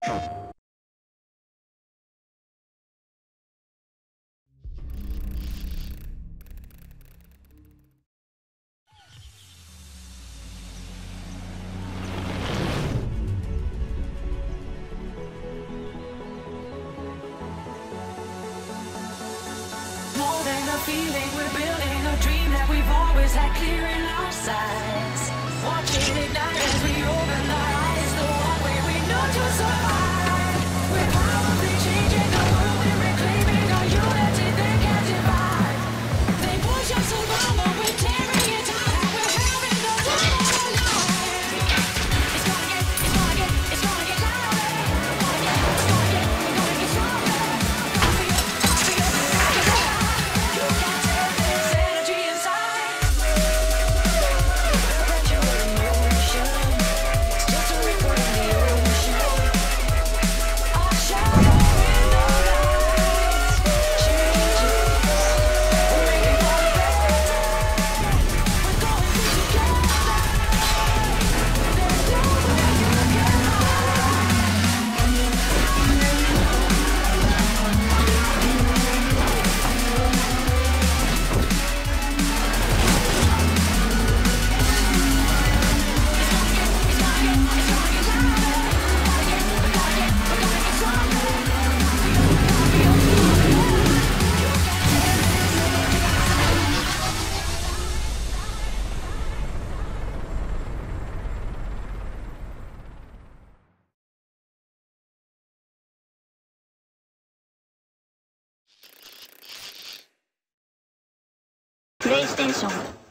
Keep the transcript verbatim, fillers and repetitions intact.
Feeling we're building a dream that we've always had clear in our sights. Watch it ignite as we open our eyes, the one way we know to survive. We're powerfully changing the world, we're reclaiming our unity they can't divide. They push us around, but we're tearing it down, and we're having no time for life. It's gonna get, it's gonna get, it's gonna get louder. It's gonna get, it's gonna get, we're gonna get stronger. Copy it, copy it, copy it. You can't tell this energy inside. Perpetual emotion. It's just a ripple in the ocean. Our shadow in the lights changes. We're making for the better. We're going through together. There's no way you can PlayStation